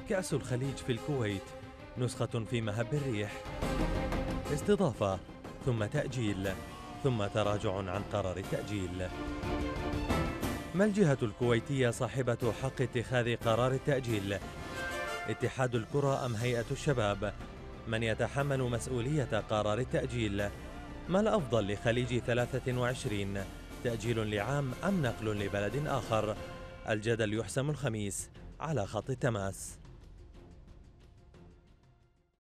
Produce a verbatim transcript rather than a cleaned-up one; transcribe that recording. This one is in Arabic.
كأس الخليج في الكويت، نسخة في مهب الريح، استضافة ثم تأجيل ثم تراجع عن قرار التأجيل. ما الجهة الكويتية صاحبة حق اتخاذ قرار التأجيل؟ اتحاد الكرة أم هيئة الشباب؟ من يتحمل مسؤولية قرار التأجيل؟ ما الأفضل لخليج ثلاثة وعشرين؟ تأجيل لعام أم نقل لبلد آخر؟ الجدل يحسم الخميس على خط التماس.